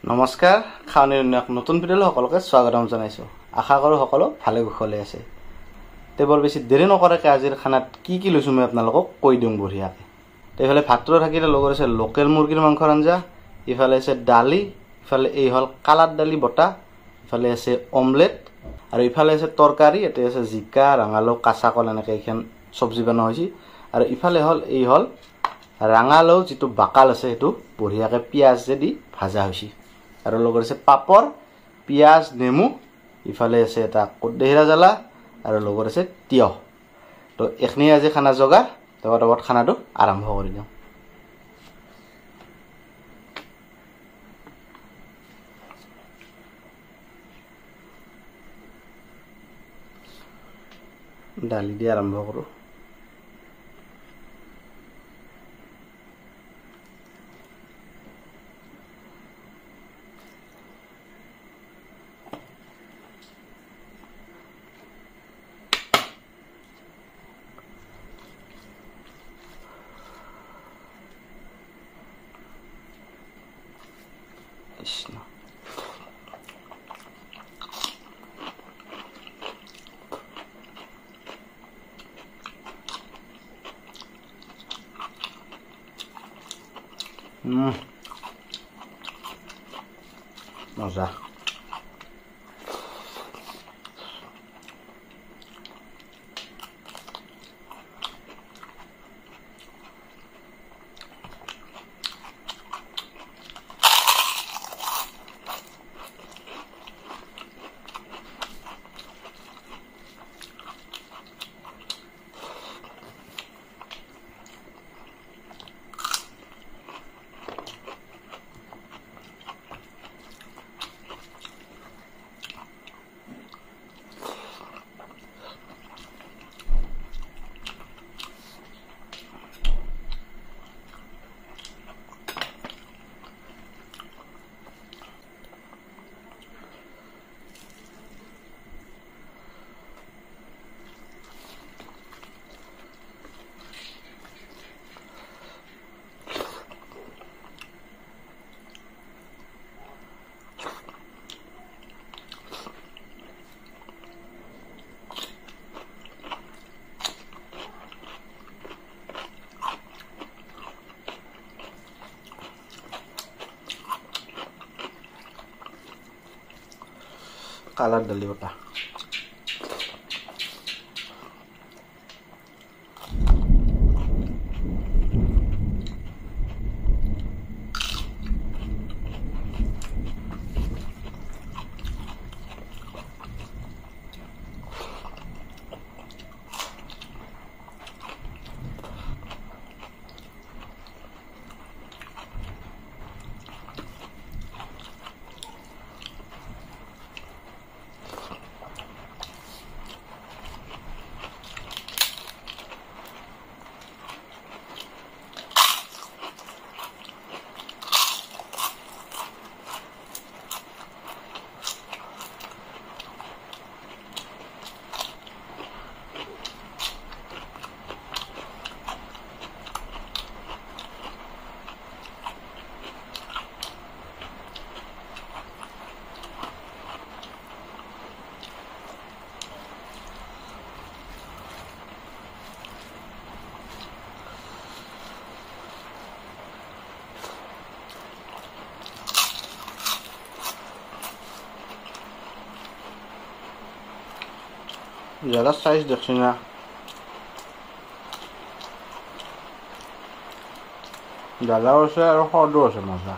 নমস্কাৰ খাওনিৰ নতুন ভিডিঅ'লৈ সকলোকে স্বাগতম জনাইছো আশা কৰো সকলো ভালে কুশলে আছে তেবৰ বেছি দেৰি নকৰাকৈ আজিৰ খানাত কি লৈছো মই আপোনালোকক কৈ দিম বঢ়িয়াকৈ তেফালে ভাতটো থাকিলে লগৰ আছে লোকেল মুৰ্গীৰ মাংসৰ আঞ্জা ইফালে আছে দালি ইফালে এই হল কালাত দালি বটা ইফালে আছে অমলেট আৰু ইফালে আছে তৰকাৰী এতে আছে জিকা ৰাঙালাও কাঁচা কল এনেকৈ এখন সবজি বনোৱা হৈছে আৰু ইফালে হল এই হল ৰাঙালাও যেটো বাকাল আছে এটো বঢ়িয়াকৈ পিয়াজ দি ভাজা হৈছে আৰু লগৰ আছে পাপৰ পিয়াজ নেমু ইফালে আছে এটা কডেহিৰা জ্বালা আৰু লগৰ আছে তিয়হ তো এখনি আজি খানা জগা তবত খানাটো আৰম্ভ কৰি দিওঁ দালি দি আৰম্ভ কৰো Krishna. Masa. Kalat dali bata Jaga size দেখছি না জ্বালাও আছে আৰু সোৱাদো আছে মজা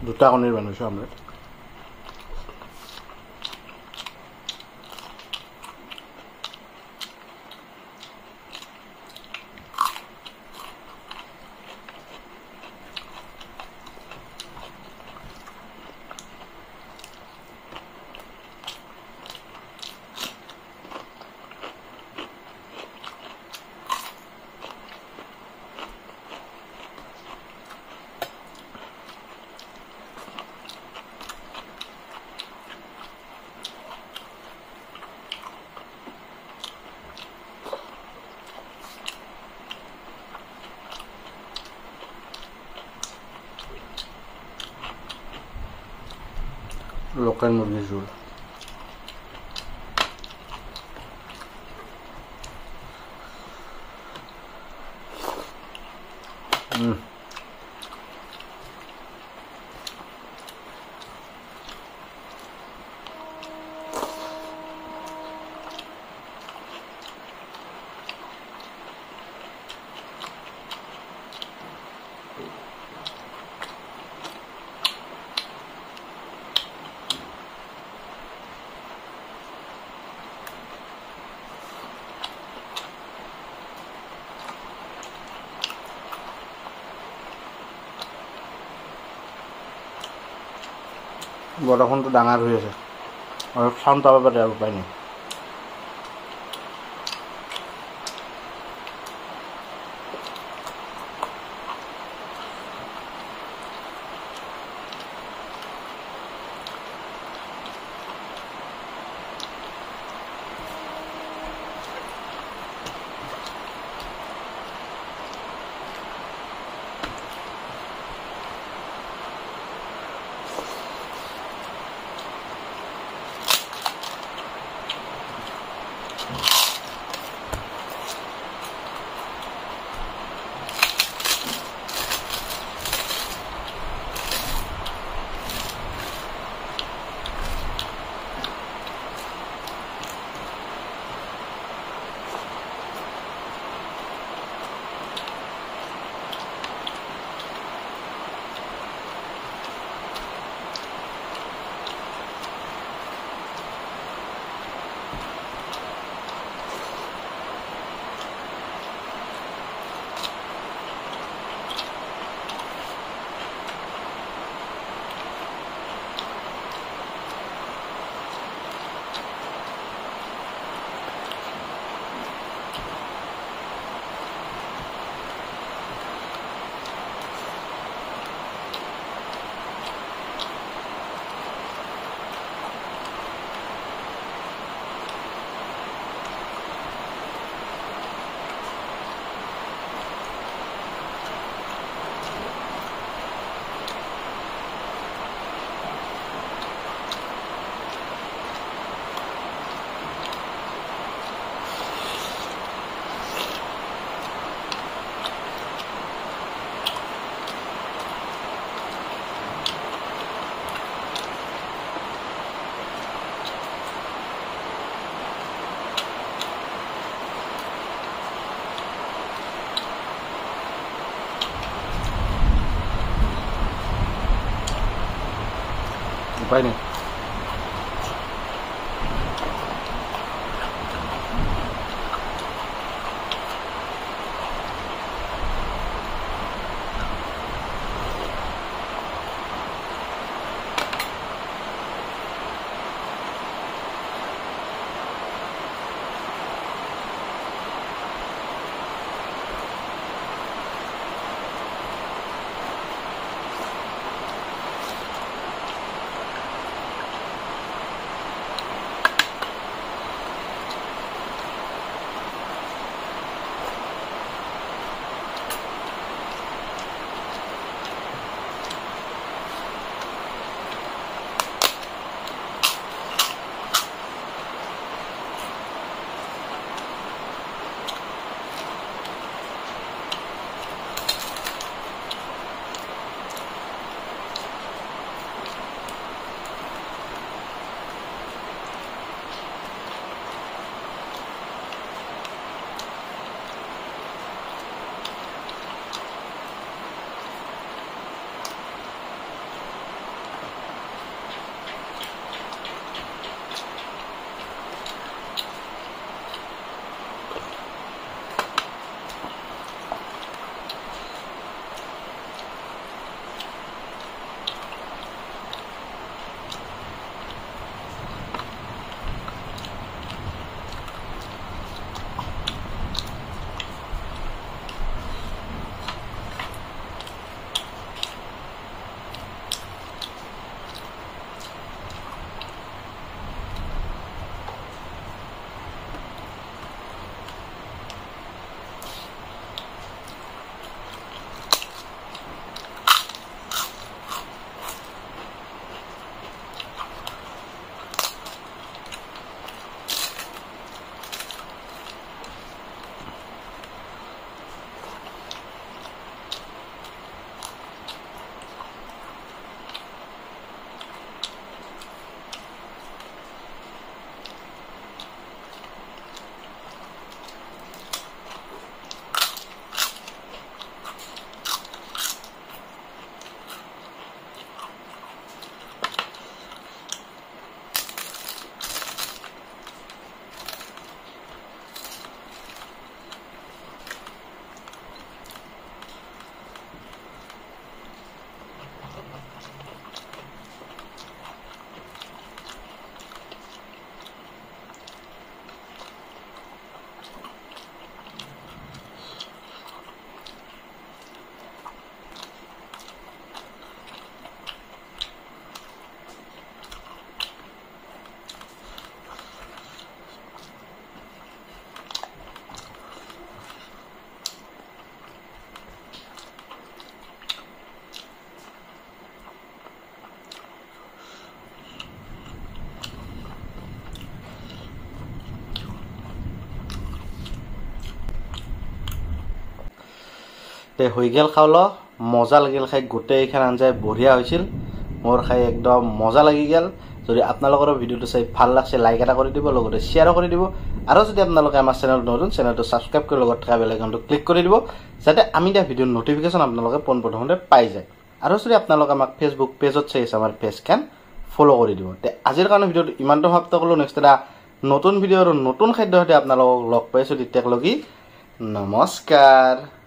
দুটা কণীৰ বনাইছোঁ আমলেট। লোকেল মুরগির ঝোল। বৰষুণটো ডাঙৰ হৈ আছে আৰু চাউণ্ড পাব পাৰে আৰু উপায় নাই। উপায় নেই। তে হৈ গেল খাওঁল মজা লাগিল খাই গোটেইখন আঞ্জাই বঢ়িয়া হৈছিল মোৰ খাই একদম মজা লাগি গেল যদি আপোনালোকৰ ভিডিঅ'টো চাই ভাল লাগছে লাইক এটা কৰি দিব লগতে শ্বেয়াৰো কৰি দিব আৰু যদি আপোনালোকে আমাৰ চেনেল নতুন চেনেলটো সাবস্ক্ৰাইব কৰি লগত থকা বেল আইকনটো ক্লিক কৰি দিব যাতে আমি দিয়া ভিডিঅ'ৰ নটিফিকেশ্যন আপোনালোকে পোনপ্ৰথমতে পাই যায় আৰু যদি আপোনালোকে আমাক ফেচবুক পেজত চাই আছে আমাৰ পেজখন ফলো কৰি দিব তে আজিৰ কাৰণে ভিডিঅ'টো ইমানটো সমাপ্ত কৰিলোঁ নেক্সট এটা নতুন ভিডিঅ' আৰু নতুন খাদ্যৰ সৈতে আপোনালোকক লগ পাইছোঁ তেতিয়ালৈকে নমস্কাৰ।